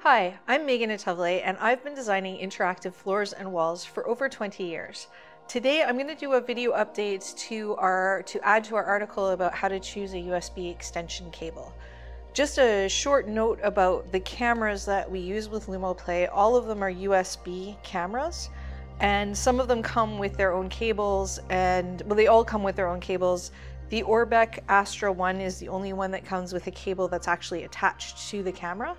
Hi, I'm Megan at Tripp Lite, and I've been designing interactive floors and walls for over 20 years. Today I'm going to do a video update to add to our article about how to choose a USB extension cable. Just a short note about the cameras that we use with LUMOplay. All of them are USB cameras, and some of them come with their own cables, and well, they all come with their own cables. The Orbbec Astra one is the only one that comes with a cable that's actually attached to the camera.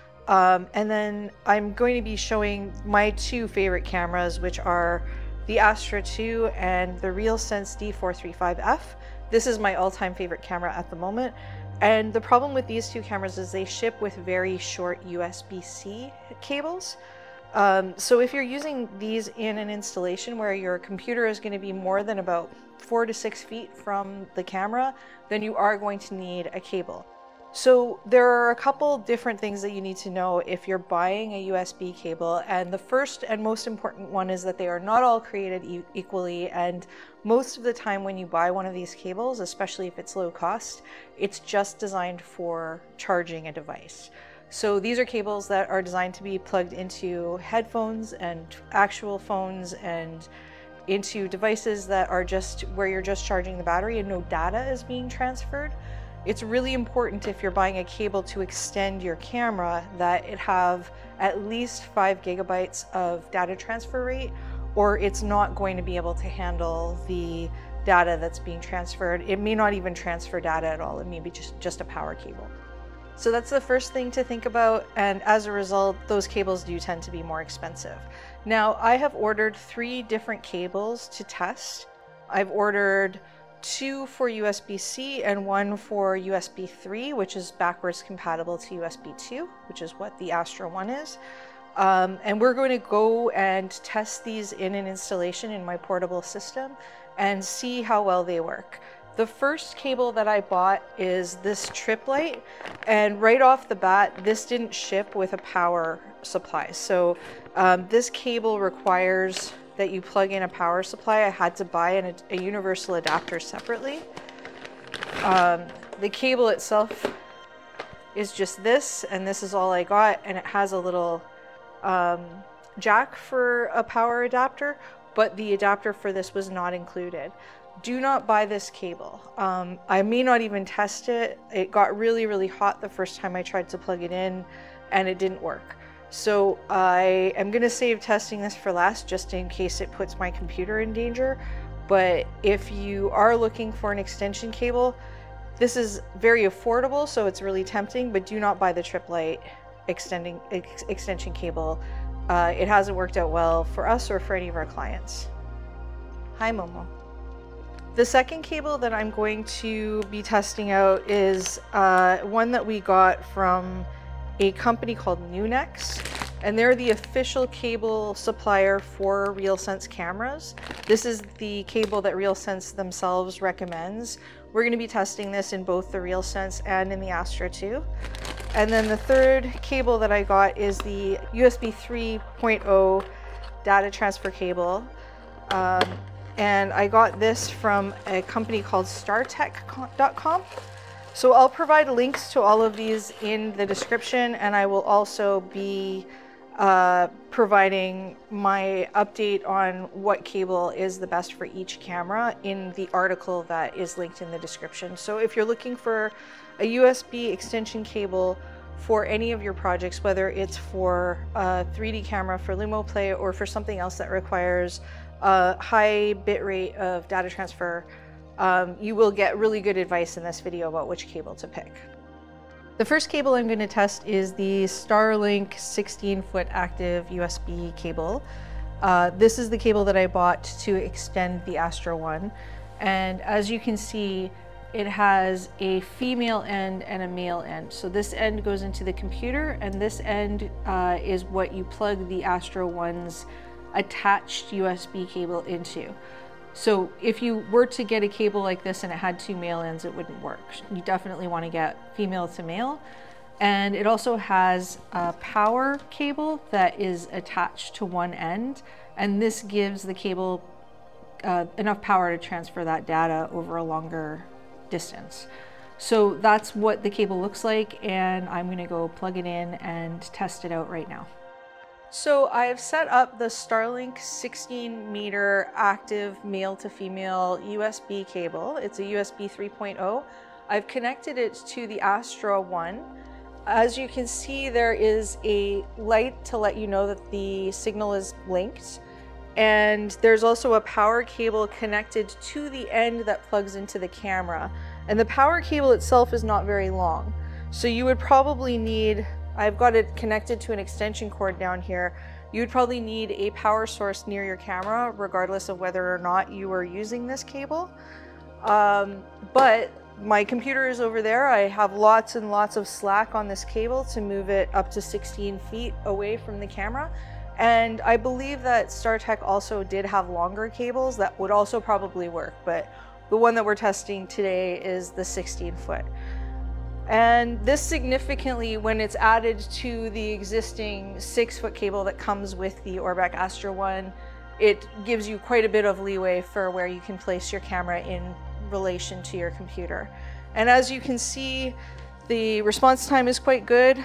And then I'm going to be showing my two favorite cameras, which are the Astra 2 and the RealSense D435f. This is my all-time favorite camera at the moment. And the problem with these two cameras is they ship with very short USB-C cables. So if you're using these in an installation where your computer is going to be more than about 4 to 6 feet from the camera, then you are going to need a cable. So there are a couple different things that you need to know if you're buying a USB cable, and the first and most important one is that they are not all created equally, and most of the time when you buy one of these cables, especially if it's low cost, it's just designed for charging a device. So these are cables that are designed to be plugged into headphones and actual phones and into devices that are just where you're just charging the battery and no data is being transferred. It's really important if you're buying a cable to extend your camera that it have at least 5 gigabytes of data transfer rate, or it's not going to be able to handle the data that's being transferred. It may not even transfer data at all. It may be just a power cable. So that's the first thing to think about, and as a result, those cables do tend to be more expensive. Now, I have ordered 3 different cables to test. I've ordered 2 for USB-C and 1 for USB 3, which is backwards compatible to USB 2, which is what the Astra 1 is. And we're going to go and test these in an installation in my portable system and see how well they work. The first cable that I bought is this Tripp Lite, and right off the bat, this didn't ship with a power supply. So this cable requires that you plug in a power supply. I had to buy a universal adapter separately. The cable itself is just this, and this is all I got, and it has a little jack for a power adapter, but the adapter for this was not included. Do not buy this cable. I may not even test it. It got really, really hot the first time I tried to plug it in, and it didn't work. So I am going to save testing this for last, just in case it puts my computer in danger. But if you are looking for an extension cable, this is very affordable, so it's really tempting, but do not buy the Tripp Lite extension cable. It hasn't worked out well for us or for any of our clients. Hi, Momo. The second cable that I'm going to be testing out is one that we got from a company called Newnex, and they're the official cable supplier for RealSense cameras. This is the cable that RealSense themselves recommends. We're going to be testing this in both the RealSense and in the Astra 2. And then the third cable that I got is the USB 3.0 data transfer cable. And I got this from a company called StarTech.com. So I'll provide links to all of these in the description, and I will also be providing my update on what cable is the best for each camera in the article that is linked in the description. So if you're looking for a USB extension cable for any of your projects, whether it's for a 3D camera for LUMOplay or for something else that requires a high bit rate of data transfer, you will get really good advice in this video about which cable to pick. The first cable I'm going to test is the Starlink 16-foot active USB cable. This is the cable that I bought to extend the Astra 1. And as you can see, it has a female end and a male end. So this end goes into the computer, and this end is what you plug the Astra 1's attached USB cable into. So if you were to get a cable like this and it had 2 male ends, it wouldn't work. You definitely want to get female to male. And it also has a power cable that is attached to one end, and this gives the cable enough power to transfer that data over a longer distance. So that's what the cable looks like, and I'm gonna go plug it in and test it out right now. So I've set up the Starlink 16-meter active male to female USB cable. It's a USB 3.0. I've connected it to the Astra one. As you can see, there is a light to let you know that the signal is linked. And there's also a power cable connected to the end that plugs into the camera. And the power cable itself is not very long. So you would probably need, I've got it connected to an extension cord down here. You would probably need a power source near your camera, regardless of whether or not you are using this cable. But my computer is over there. I have lots and lots of slack on this cable to move it up to 16 feet away from the camera. And I believe that StarTech also did have longer cables that would also probably work, but the one that we're testing today is the 16-foot. And this significantly, when it's added to the existing 6-foot cable that comes with the Orbbec Astra one, it gives you quite a bit of leeway for where you can place your camera in relation to your computer. And as you can see, the response time is quite good.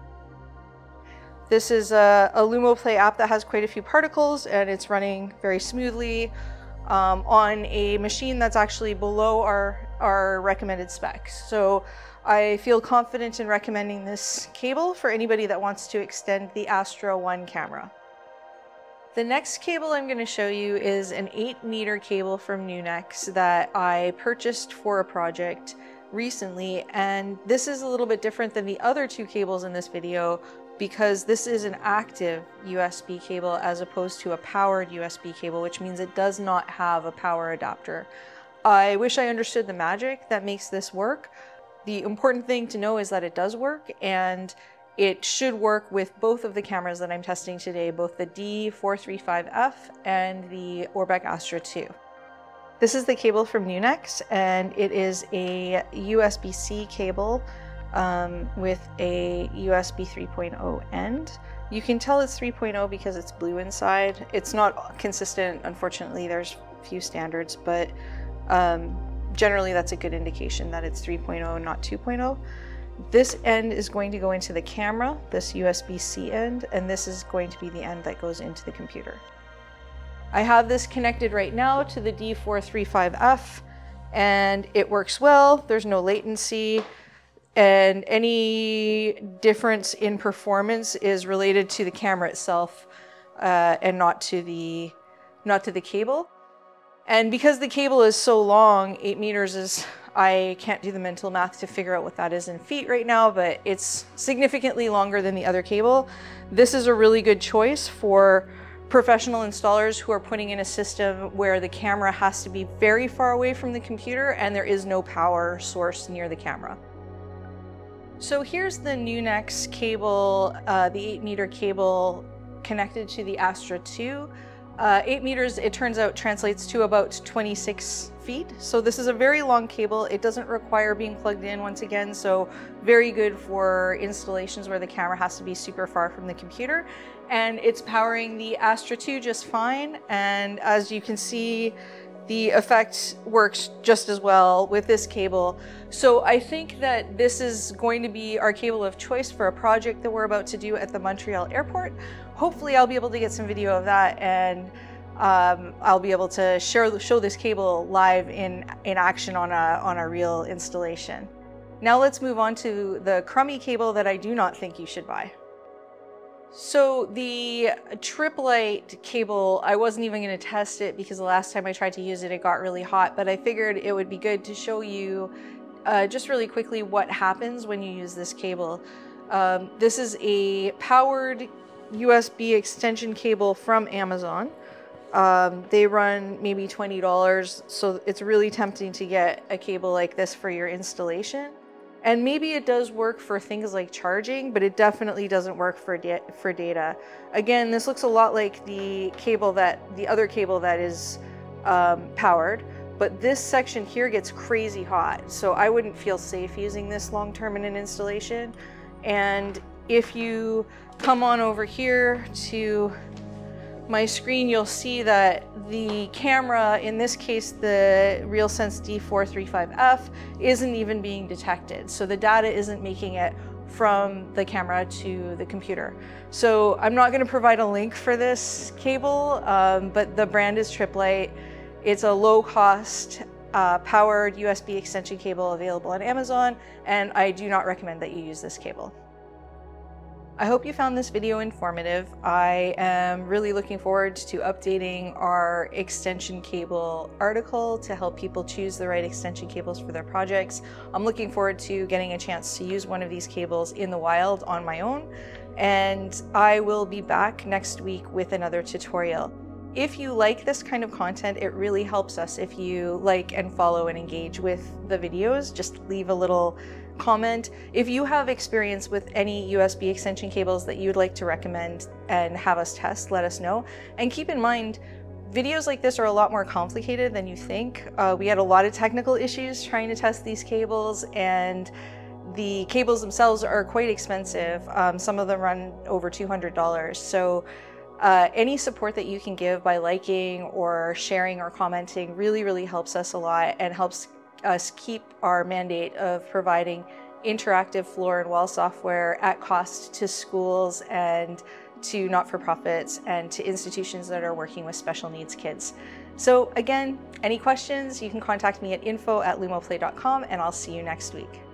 This is a LUMOplay app that has quite a few particles, and it's running very smoothly on a machine that's actually below our recommended specs. So I feel confident in recommending this cable for anybody that wants to extend the Astra 1 camera. The next cable I'm going to show you is an 8-meter cable from Newnex that I purchased for a project recently, and this is a little bit different than the other two cables in this video because this is an active USB cable as opposed to a powered USB cable, which means it does not have a power adapter. I wish I understood the magic that makes this work. The important thing to know is that it does work, and it should work with both of the cameras that I'm testing today, both the D435f and the Orbbec Astra 2. This is the cable from Newnex, and it is a USB-C cable with a USB 3.0 end. You can tell it's 3.0 because it's blue inside. It's not consistent, unfortunately. There's a few standards, but generally that's a good indication that it's 3.0, not 2.0. This end is going to go into the camera, this USB-C end, and this is going to be the end that goes into the computer. I have this connected right now to the D435f, and it works well. There's no latency, and any difference in performance is related to the camera itself and not to the cable. And because the cable is so long, 8 meters is, I can't do the mental math to figure out what that is in feet right now, but it's significantly longer than the other cable. This is a really good choice for professional installers who are putting in a system where the camera has to be very far away from the computer and there is no power source near the camera. So here's the Newnex cable, the 8-meter cable connected to the Astra 2. 8 meters, it turns out, translates to about 26 feet. So this is a very long cable. It doesn't require being plugged in once again, so very good for installations where the camera has to be super far from the computer. And it's powering the Astra 2 just fine. And as you can see, the effect works just as well with this cable. So I think that this is going to be our cable of choice for a project that we're about to do at the Montreal airport. Hopefully I'll be able to get some video of that, and I'll be able to show this cable live in action on a real installation. Now let's move on to the crummy cable that I do not think you should buy. So the Tripp Lite cable, I wasn't even going to test it because the last time I tried to use it, it got really hot, but I figured it would be good to show you just really quickly what happens when you use this cable. This is a powered USB extension cable from Amazon. They run maybe $20, so it's really tempting to get a cable like this for your installation. And maybe it does work for things like charging, but it definitely doesn't work for data. Again, this looks a lot like the other cable that is powered, but this section here gets crazy hot. So I wouldn't feel safe using this long-term in an installation. And if you come on over here to my screen, you'll see that the camera, in this case the RealSense D435f, isn't even being detected. So the data isn't making it from the camera to the computer. So I'm not going to provide a link for this cable, but the brand is Tripp Lite. It's a low-cost powered USB extension cable available on Amazon, and I do not recommend that you use this cable. I hope you found this video informative. I am really looking forward to updating our extension cable article to help people choose the right extension cables for their projects. I'm looking forward to getting a chance to use one of these cables in the wild on my own, and I will be back next week with another tutorial. If you like this kind of content, it really helps us if you like and follow and engage with the videos. Just leave a little comment. If you have experience with any USB extension cables that you'd like to recommend and have us test, let us know. And keep in mind, videos like this are a lot more complicated than you think. We had a lot of technical issues trying to test these cables, and the cables themselves are quite expensive. Some of them run over $200. So any support that you can give by liking or sharing or commenting really helps us a lot and helps us keep our mandate of providing interactive floor and wall software at cost to schools and to not-for-profits and to institutions that are working with special needs kids. So again, any questions, you can contact me at info@lumoplay.com, and I'll see you next week.